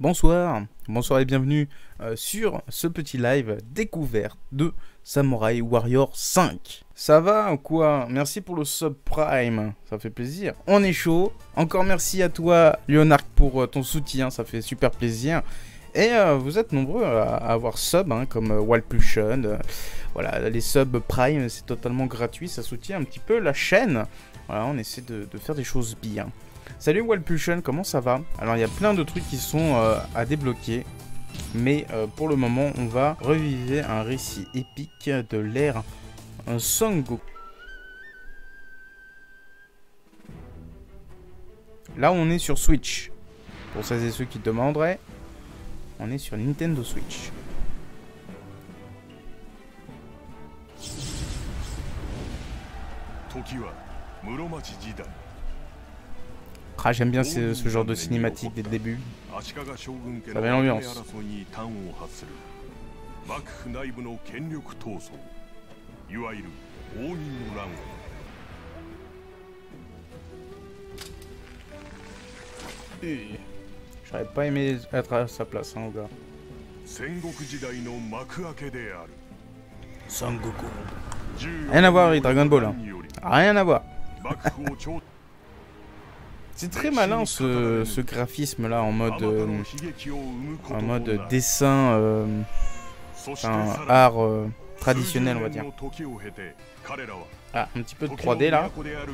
Bonsoir, bonsoir et bienvenue sur ce petit live découverte de Samurai Warrior 5. Ça va ou quoi? Merci pour le subprime, ça fait plaisir. On est chaud. Encore merci à toi Leonard pour ton soutien, ça fait super plaisir. Et vous êtes nombreux à avoir sub, hein, comme Walplution. Voilà, les subs prime, c'est totalement gratuit, ça soutient un petit peu la chaîne. Voilà, on essaie de faire des choses bien. Salut Walplution, comment ça va? Alors il y a plein de trucs qui sont à débloquer. Mais pour le moment, on va revivre un récit épique de l'ère Son Goku. Là, on est sur Switch. Pour celles et ceux qui demanderaient, on est sur Nintendo Switch. Ah, j'aime bien ce genre de cinématique dès le début. Ça met l'ambiance. J'aurais pas aimé être à sa place, hein, gars. Son Goku. Rien à voir avec Dragon Ball, hein. Rien à voir. C'est très malin ce graphisme là en mode dessin, enfin, art traditionnel on va dire. Ah, un petit peu de 3D là.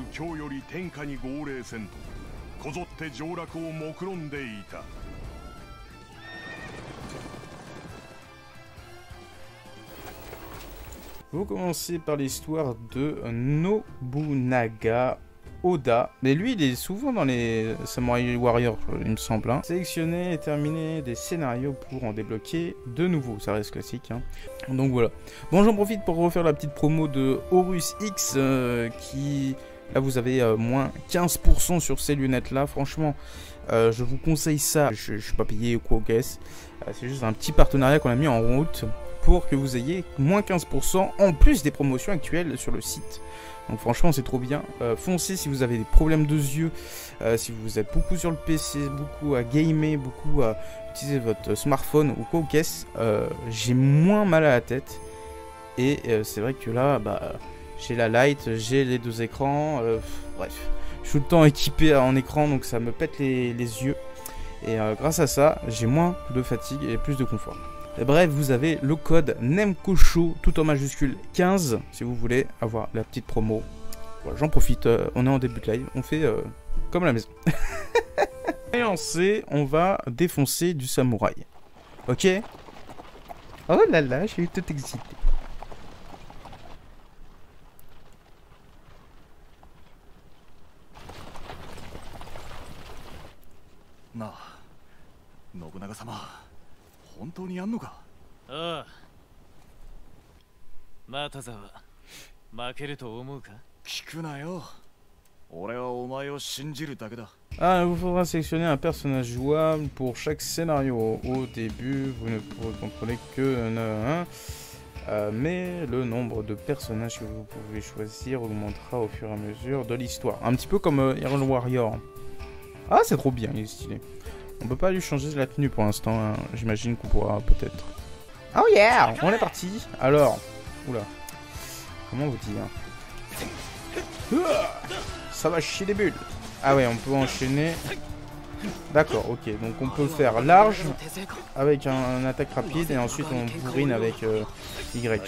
Vous commencez par l'histoire de Nobunaga Oda, mais lui il est souvent dans les Samurai Warrior il me semble, hein. Sélectionner et terminer des scénarios pour en débloquer de nouveaux, ça reste classique, hein. Donc voilà. Bon, j'en profite pour refaire la petite promo de Horus X qui... Là vous avez moins 15% sur ces lunettes là, franchement je vous conseille ça. Je suis pas payé ou quoi au caisse, c'est juste un petit partenariat qu'on a mis en route pour que vous ayez moins 15% en plus des promotions actuelles sur le site. Donc franchement c'est trop bien. Foncez si vous avez des problèmes de yeux, si vous êtes beaucoup sur le PC, beaucoup à gamer, beaucoup à utiliser votre smartphone ou quoi aux caisses, j'ai moins mal à la tête. Et c'est vrai que là, bah, j'ai la light, j'ai les deux écrans, bref. Je suis tout le temps équipé en écran donc ça me pète les yeux. Et grâce à ça, j'ai moins de fatigue et plus de confort. Et bref, vous avez le code NEMKOSHO tout en majuscule 15 si vous voulez avoir la petite promo. Voilà, j'en profite, on est en début de live, on fait comme à la maison. Et on va défoncer du samouraï. Ok? Oh là là, je suis tout excité. Na, Nobunaga-sama. 本当にやんのか? ああ。またざわ。負けると思うか? 聞くなよ。俺はお前を信じるだけだ。 Ah, il vous faudra sélectionner un personnage jouable pour chaque scénario. Au début, vous ne pourrez contrôler que un, mais le nombre de personnages que vous pouvez choisir augmentera au fur et à mesure de l'histoire. Un petit peu comme Hero Warrior. Ah, c'est trop bien, il est stylé. On peut pas lui changer la tenue pour l'instant, hein. J'imagine qu'on pourra peut-être. Oh yeah, on est parti. Alors, oula, comment vous dire? Ça va chier les bulles. Ah ouais, on peut enchaîner. D'accord, ok, donc on peut faire large avec un attaque rapide et ensuite on bourrine avec Y.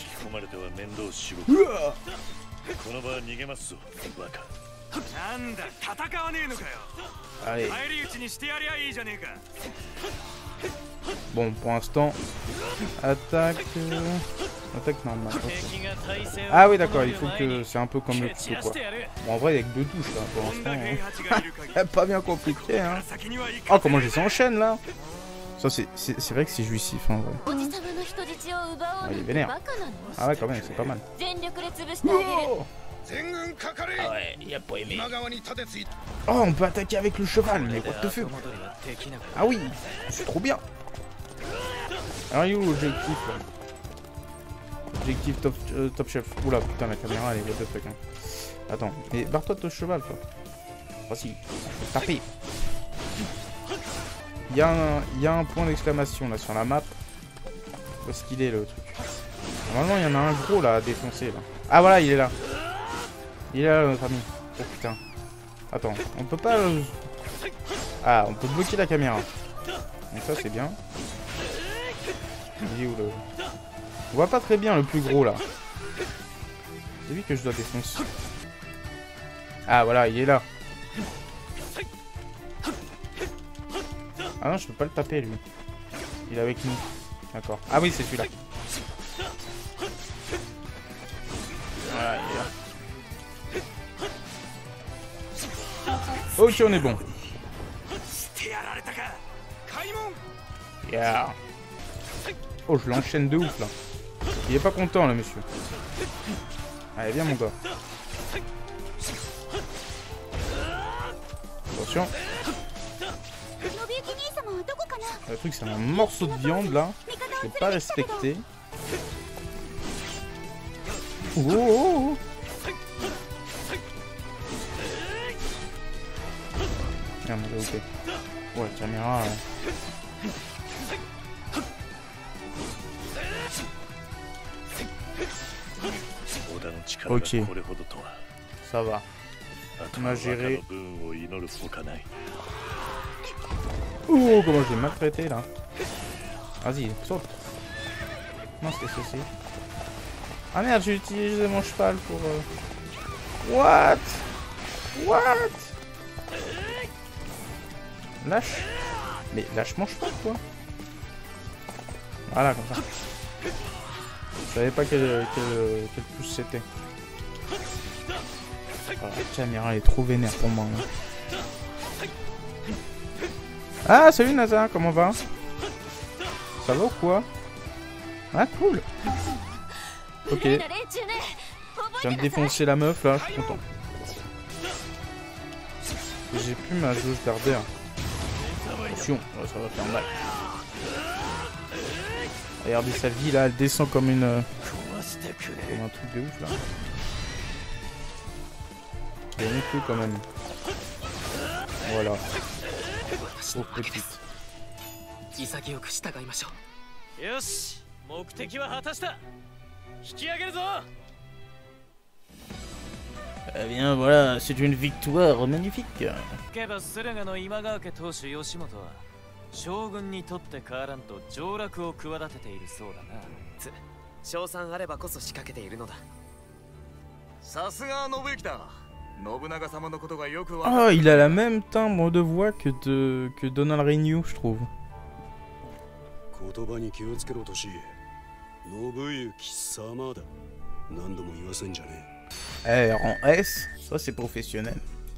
Allez. Bon, pour l'instant, attaque normale. Okay. Ah oui, d'accord, il faut que c'est un peu comme le couteau, quoi. Bon, en vrai, il y a que deux touches, là, pour l'instant. Hein. Pas bien compliqué, hein. Oh, comment je s'enchaîne, là. Ça, c'est vrai que c'est jouissif, hein, en vrai. Oh, il est vénère. Ah ouais, quand même, c'est pas mal. Oh, ah ouais, il a pas aimé. Oh, on peut attaquer avec le cheval, mais what the fuck. Ah oui, c'est trop bien. Alors, il est où l'objectif là? Objectif top chef. Oula, putain, la caméra elle est what the fuck. Hein. Attends, mais barre-toi de ton cheval, toi. Voici, taper. Il y a un point d'exclamation là sur la map. Où est-ce qu'il est le truc? Normalement il y en a un gros là à défoncer là. Ah voilà, il est là. Il est là notre ami. Oh putain. Attends, on peut pas... Ah, on peut bloquer la caméra. Donc ça c'est bien. Il est où le... On voit pas très bien le plus gros là. C'est lui que je dois défoncer. Ah voilà, il est là. Ah non, je peux pas le taper lui. Il est avec nous. D'accord. Ah oui, c'est celui-là. Voilà, il est là. Ok, on est bon. Yeah. Oh, je l'enchaîne de ouf là. Il est pas content là, monsieur. Allez, viens mon gars. Attention. Le truc, c'est un morceau de viande là. Je l'ai pas respecté. Oh, oh, oh. Ah, mais ok. Ouais, caméra. Ok. Ça va. On a géré. Oh, comment je l'ai maltraité là. Vas-y, saute. Non, c'était ceci. Ah merde, j'ai utilisé mon cheval pour... What? Lâche. Mais lâche mon cheval, quoi. Voilà, comme ça. Je savais pas quel pouce c'était. Oh, la caméra est trop vénère pour moi. Hein. Ah, salut Naza, comment va? Ça va ou quoi? Ah, cool. Ok. Je viens de défoncer la meuf là, je suis content. J'ai plus ma jauge d'ardeur. Attention, ça va faire mal. Regardez sa vie là, elle descend comme une... comme un truc de ouf là. Il y a une queue quand même. Voilà. Oh petite. Eh bien voilà, c'est une victoire magnifique. 将軍にとって変わらんと上洛を企てているそうだな。 賞賛あればこそ仕掛けているのだ。 さすが信行だ。信長様のことがよくわかる。 Ah, il a la même timbre de voix que Donald Renew, je trouve. 言葉に気をつけろとし、信行様だ。何度も言わせんじゃねえ。 R en S, ça c'est professionnel.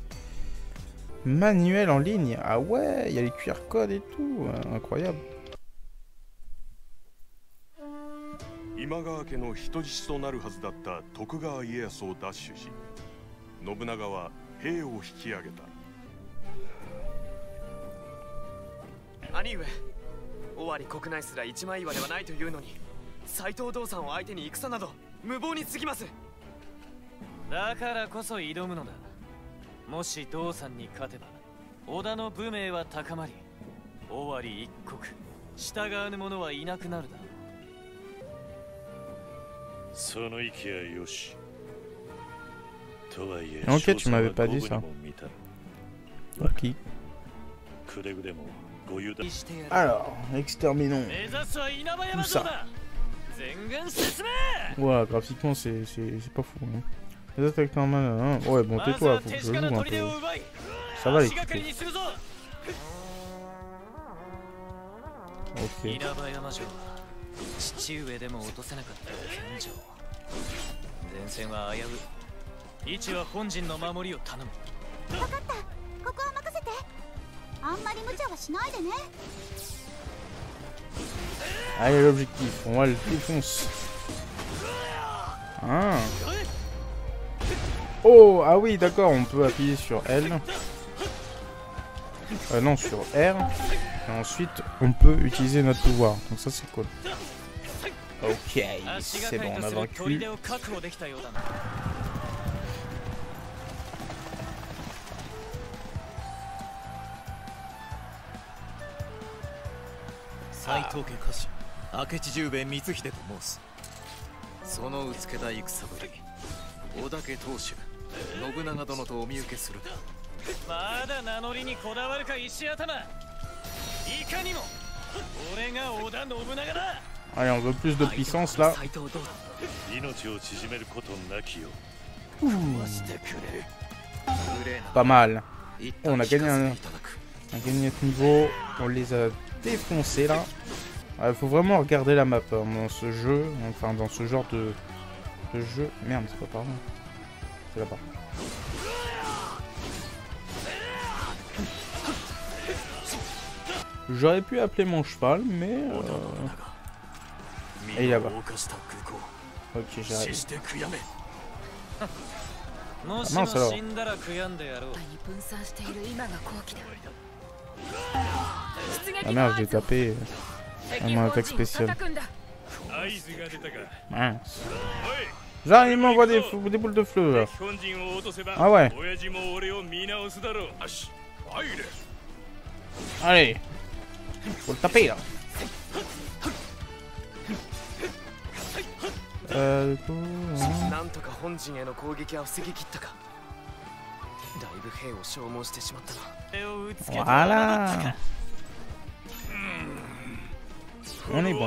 Manuel en ligne, ah ouais, il y a les QR codes et tout, incroyable. 今川家の人質となるはずだった徳川家康を奪取し、信長は兵を引き上げた。 兄上、尾張国内すら一枚岩ではないというのに、斎藤道さんを相手に戦など無謀に過ぎます。 だからこそ挑むのだ。もし道さんに勝てば、織田の武名は高まり、尾張一国、従わぬ者はいなくなるだろう。 その意気はよし。とはいえ、 Ok, tu m'avais pas dit ça. Ok. Alors, exterminons tout ça. Ouais, graphiquement, c'est pas fou. Hein. Les attaques normales, hein. Ouais, bon, tais-toi, faut que je joue un peu. Ça va les trucs. Ok. 父上でも落とせなかった戦場。前線は危うい。位置は本陣の守りを頼む。 分かった。ここは任せて。あんまり無茶はしないでね。 Allez, l'objectif, on va le défoncer. Ah. Oh, ah oui, d'accord, on peut appuyer sur L. Non, sur R. Et ensuite, on peut utiliser notre pouvoir. Donc ça, c'est cool. Ok, c'est bon, on a vaincu. 斎藤家家臣明智十兵衛光秀と申す。そのうつけた戦ぶり、織田家当主信長殿とお見受けする。 まだ名乗りにこだわるか石頭。いかにも俺が織田信長だ。 Allez, on veut plus de puissance là. Pas mal. Oh, on a gagné un niveau. On les a défoncés là. Il faut vraiment regarder la map dans ce jeu. Enfin, dans ce genre de jeu. Merde, c'est pas par là. C'est là-bas. J'aurais pu appeler mon cheval, mais... Et là-bas. Ok, j'arrive. Ah mince alors. Ah merde, j'ai tapé mon attaque spéciale. Mince. Genre, il m'envoie des boules de feu là. Ah ouais. Allez. Faut le taper là. Voilà. On est bon.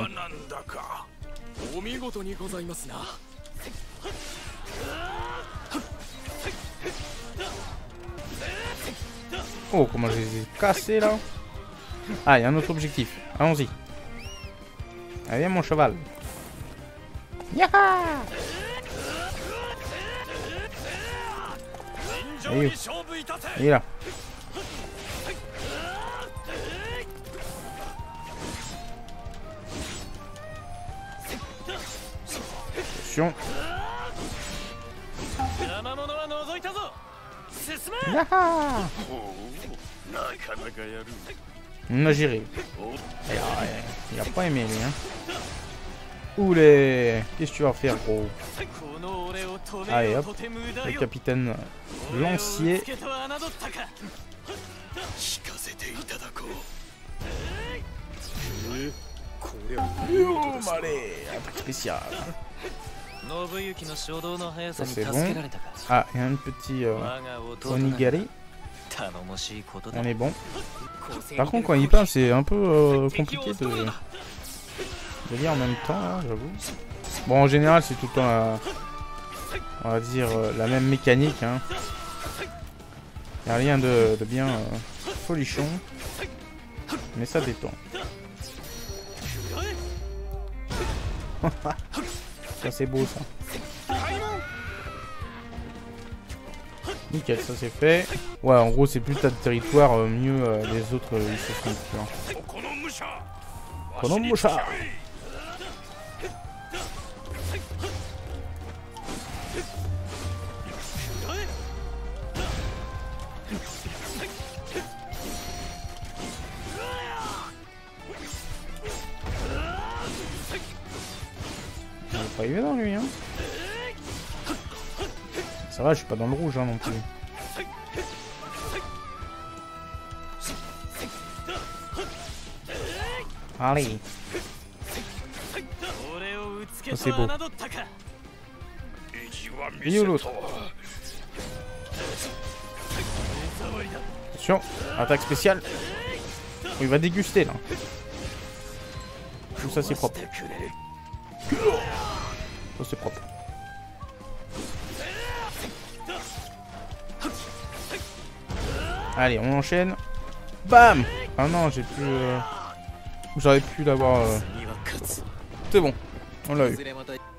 Oh, comment je les ai cassés là. Ah, il y a un autre objectif. Allons-y. Allez, mon cheval. Yaha! Il est là. Attention. Yaha! On a géré. Il a pas aimé lui, hein. Oulé! Qu'est-ce que tu vas faire, gros? Allez, hop. Le capitaine Lancier. Allez, attaque spéciale. Ça c'est bon. Ah, il y a un petit onigari. On est bon. Par contre, quand il parle, c'est un peu compliqué de lire en même temps, là, j'avoue. Bon, en général, c'est tout le temps, on va dire, la même mécanique. Hein. Il n'y a rien de bien folichon. Mais ça détend. Ça, c'est beau, ça. Nickel, ça c'est fait. Ouais, en gros, c'est plus t'as de territoire, mieux les autres ils se sont plus. Konomusha. C'est pas évident lui, hein. Ça va, je suis pas dans le rouge hein, non plus. Allez. Ça c'est beau. Et où l'autre? Attention, attaque spéciale. Oh, il va déguster là. Tout ça c'est propre. Ça c'est propre. Allez, on enchaîne. Bam! Ah non, j'ai pu... J'aurais pu l'avoir... C'est bon, on l'a eu.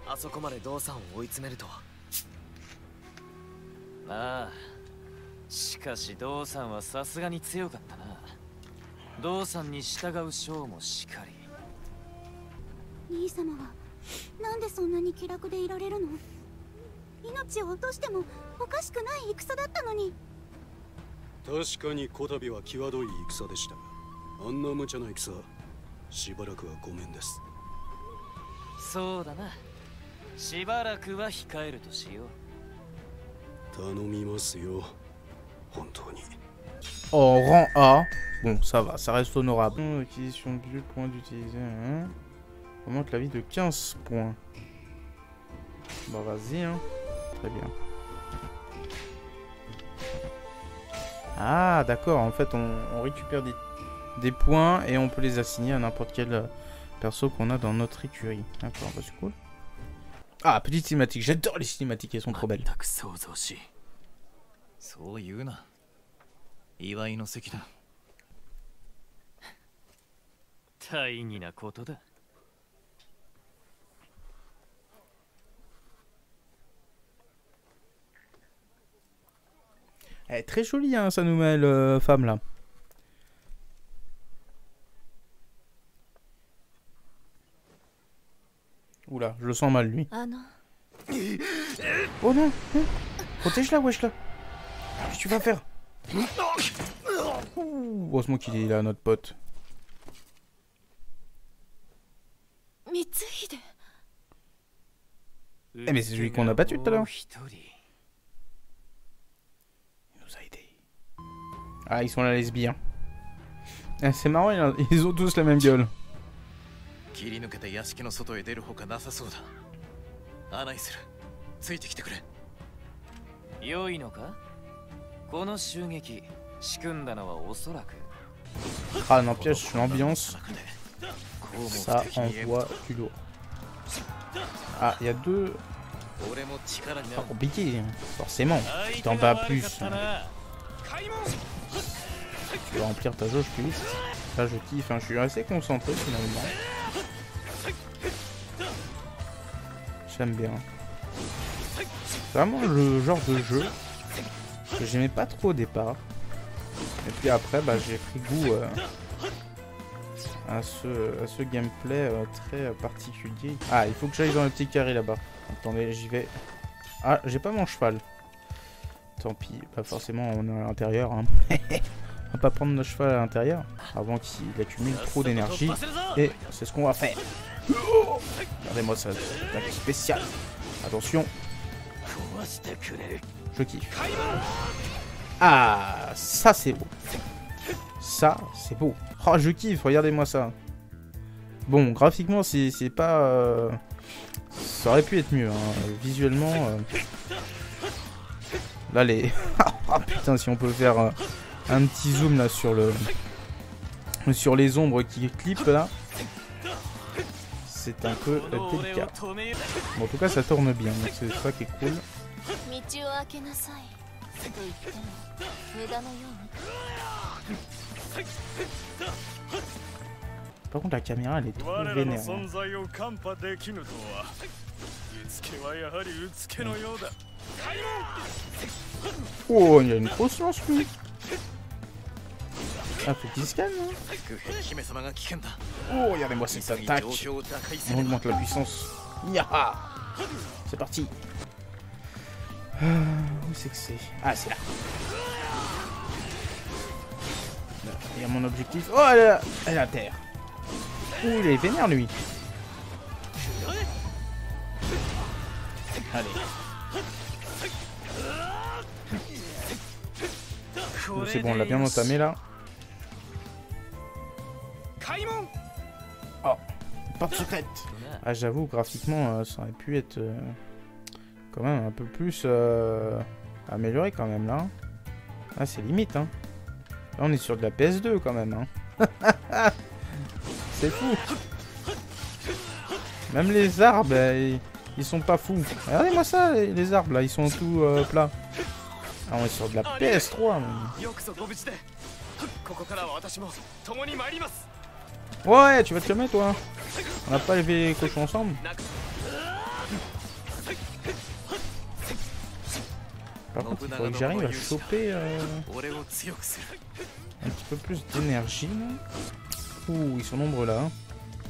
Ah, しかしドウさんはさすがに強かったな。ドウさんに従う将もしかり。 兄様はなんでそんなに気楽でいられるの？命を落としてもおかしくない戦だったのに。 確かにこたびは際どい戦でしたが、あんな無茶な戦、しばらくはごめんです。 そうだな。しばらくは控えるとしよう。 頼みますよ、本当に。 En rang A. Bon, ça va, ça reste honorable. Acquisition du point d'utiliser. Hein. Augmente la vie de 15 points. Bah vas-y, hein. Très bien. Ah, d'accord. En fait, on récupère des points et on peut les assigner à n'importe quel perso qu'on a dans notre écurie. D'accord, bah c'est cool. Ah, petite cinématique. J'adore les cinématiques, elles sont trop belles. そう言うな。祝いの席だ。 大義なことだ。 Elle est très jolie, hein, sa nouvelle femme là. Oula, je le sens mal lui. Oh non, non. Protège-la, wesh là. Qu'est-ce que tu vas faire? Heureusement qu'il est là, notre pote. Eh mais c'est celui qu'on a battu tout à l'heure. Il nous a aidés. Ah, ils sont là lesbiens. Ah, c'est marrant, ils ont tous la même gueule. 切り抜けて屋敷の外へ出るほかなさそうだ。案内する。ついてきてくれ。 良いのか？この襲撃、仕組んだのはおそらく。 Ah, n'empêche, l'ambiance, ça envoie du lourd. Ah, il y a deux. Ah, compliqué, forcément. Tu t'en bats plus. Tu vas remplir ta jauge plus vite. Là, je kiffe, hein. Je suis assez concentré finalement. J'aime bien. C'est vraiment le genre de jeu que j'aimais pas trop au départ. Et puis après, bah, j'ai pris goût à ce gameplay très particulier. Ah, il faut que j'aille dans le petit carré là-bas. Attendez, j'y vais. Ah, j'ai pas mon cheval. Tant pis, pas forcément on est à l'intérieur. Hein. On va pas prendre notre cheval à l'intérieur avant qu'il accumule trop d'énergie. Et c'est ce qu'on va faire. Regardez-moi ça, c'est un spécial. Attention. Je kiffe. Ah, ça c'est beau. Ça c'est beau. Oh, je kiffe, regardez-moi ça. Bon, graphiquement c'est pas... Ça aurait pu être mieux, hein. Visuellement... Là les... Ah putain, si on peut faire un petit zoom là sur le... Sur les ombres qui clippent là. C'est un peu délicat. Bon, en tout cas ça tourne bien, donc c'est ça qui est cool. Par contre la caméra elle est trop vénère. Hein. Oh, il y a une grosse lance lui. Ah, faut qu'il scanne hein. Oh, regardez-moi cette attaque. On augmente la puissance. Yaha. C'est parti. Où c'est que c'est? Ah, c'est là. Il y a mon objectif. Oh, elle est à terre. Ouh, il est vénère lui. Allez. C'est bon, on l'a bien entamé là. Oh, porte secrète. Ah, j'avoue, graphiquement, ça aurait pu être quand même un peu plus amélioré quand même là. Ah, c'est limite, hein. Là, on est sur de la PS2 quand même, hein. C'est fou. Même les arbres, ils sont pas fous. Regardez-moi ça, les arbres là, ils sont tout plats. Ah, on est sur de la PS3 même. Ouais, tu vas te calmer toi. On n'a pas élevé les cochons ensemble. Par contre, il faudrait que j'arrive à choper un petit peu plus d'énergie là. Ouh, ils sont nombreux là. Hein.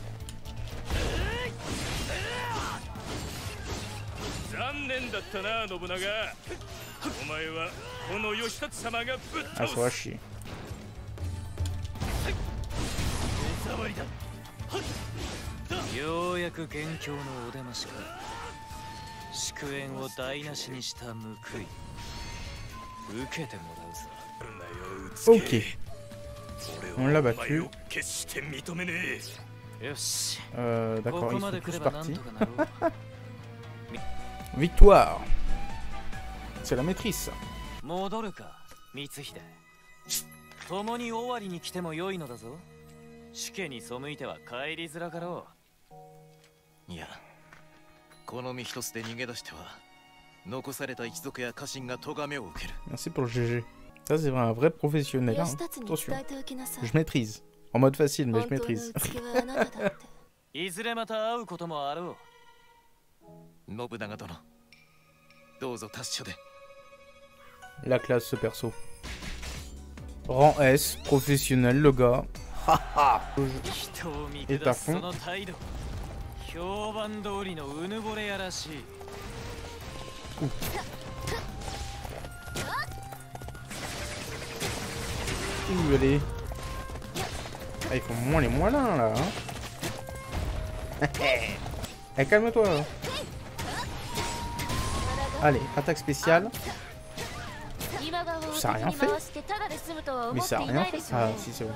Ah, ça va chier. 受けてもらうさ。 Ok. On l'a battu. よし。 D'accord, ils ま sont で来 tous ればなん partis. とかなろう。 Victoire. C'est la maîtrise. 戻るか、光秀。共に終わりに来ても良いのだぞ。死刑に背いては帰りづらかろいや、この身一つで逃げ出しては残された一族や家臣が咎めを受ける。 Merci pour le GG. Ça, c'est un vrai professionnel. Hein. Attention. Je maîtrise. En mode facile, mais je maîtrise. う。いずれまた会うこともあろう。 信長殿、どうぞ達所で。 La classe, ce perso. Rang S, professionnel, le gars. Haha. Et à fond. 評判通りのうぬぼれやらしい。 Ouh, allez. Ah, ils font moins les moellins là. Hein. Eh, calme-toi. Là. Allez, attaque spéciale. Ça a rien fait. Mais ça a rien fait. Ah, si, c'est bon.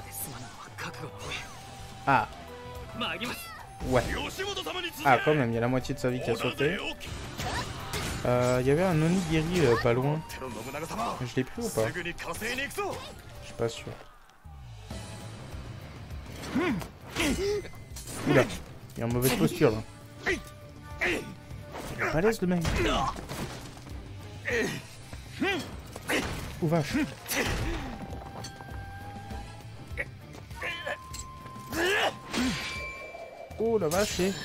Ah. Ouais. Ah, quand même, il y a la moitié de sa vie qui a sauté. Il y avait un onigiri pas loin. Je l'ai pris ou pas? Je suis pas sûr. Oula, il est en mauvaise posture là. Il est pas à l'aise le mec. Oh vache. Oh la vache. Et...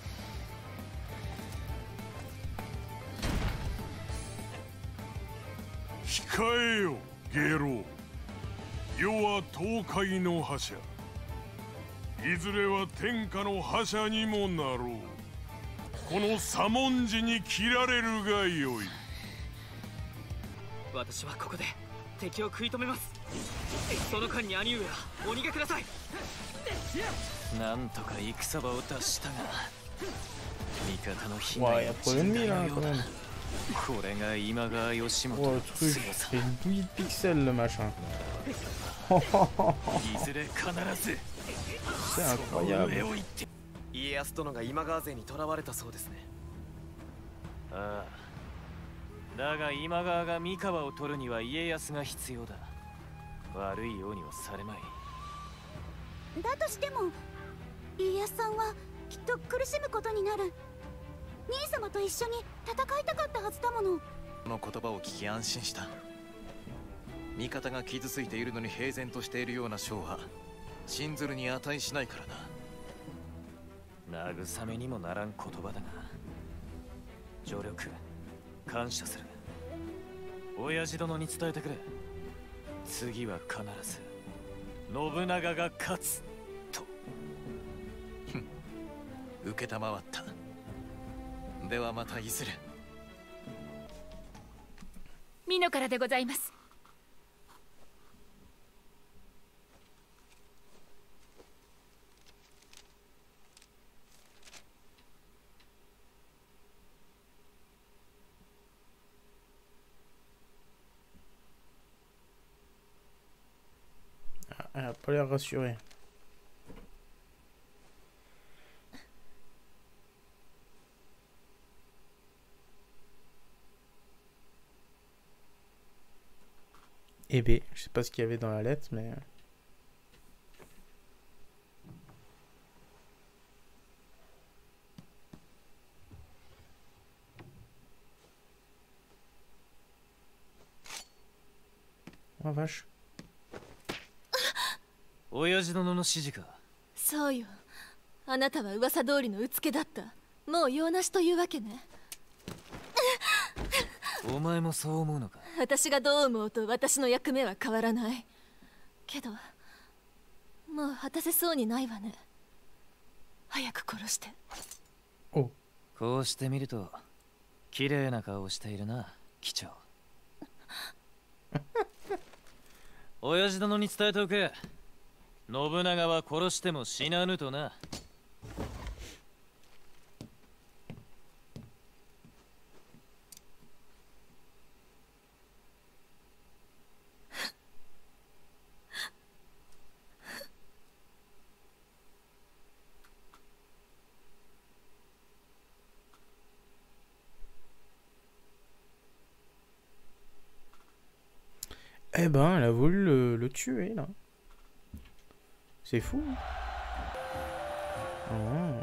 控えよゲロ。世は東海の覇者、いずれは天下の覇者にもなろう。この左文字に切られるがよい。 私はここで敵を食い止めます。その間に兄上はお逃げください。 なんとか戦場を脱したが、味方の被 Ouais, 害 y は a problème lui là quand même. これが今川義元 Oh の le 強 truc, さ。 c'est une douille de pixels le machin. いずれ必ず C'est incroyable. 家康殿が今川勢に囚われたそうですね。 ああ、だが今川が三河を取るには家康が必要だ。悪いようにはされまい。 だとしても家康さんはきっと苦しむことになる。兄様と一緒に戦いたかったはずだもの。 この言葉を聞き安心した。味方が傷ついているのに平然としているような将は信ずるに値しないからな。 慰めにもならん言葉だが、助力感謝する。親父殿に伝えてくれ。次は必ず信長が勝つと。 受けたまわった。ではまたいずれ。 美濃からでございます。 Elle a pas l'air rassurée. Et B, je sais pas ce qu'il y avait dans la lettre, mais... Oh vache. 親父殿の指示か。 そうよ。あなたは噂通りのうつけだった。もう用なしというわけね。 お前もそう思うのか。 私がどう思うと私の役目は変わらない。けどもう果たせそうにないわね。早く殺して。 お。 こうしてみると綺麗な顔をしているな、機長。親父殿に伝えておけ。信長は殺しても死なぬとな。 Eh ben, elle a voulu le tuer, là. C'est fou. Oh.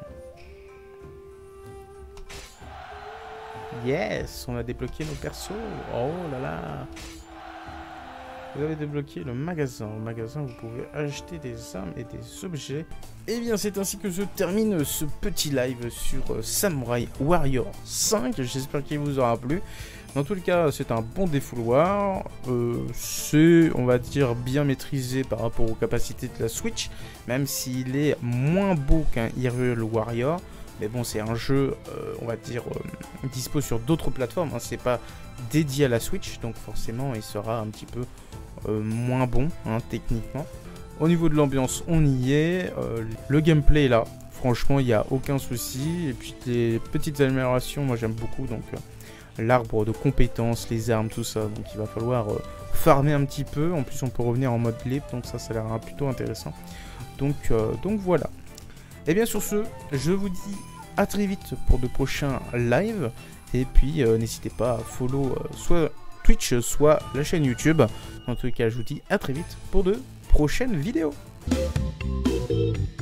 Yes, on a débloqué nos persos. Oh là là. Vous avez débloqué le magasin. Au magasin, vous pouvez acheter des armes et des objets. Et bien, c'est ainsi que se termine ce petit live sur Samurai Warrior 5. J'espère qu'il vous aura plu. Dans tout le cas, c'est un bon défouloir. C'est, on va dire, bien maîtrisé par rapport aux capacités de la Switch. Même s'il est moins beau qu'un Hyrule Warrior. Mais bon, c'est un jeu, on va dire, dispo sur d'autres plateformes. Hein. C'est pas dédié à la Switch. Donc forcément, il sera un petit peu moins bon, hein, techniquement. Au niveau de l'ambiance, on y est. Le gameplay, là, franchement, il n'y a aucun souci. Et puis, les petites améliorations, moi, j'aime beaucoup. Donc, l'arbre de compétences, les armes, tout ça. Donc, il va falloir farmer un petit peu. En plus, on peut revenir en mode libre. Donc, ça a l'air plutôt intéressant. Donc voilà. Et bien, sur ce, je vous dis à très vite pour de prochains lives. Et puis, n'hésitez pas à follow soit Twitch, soit la chaîne YouTube. En tout cas, je vous dis à très vite pour de prochaines vidéos.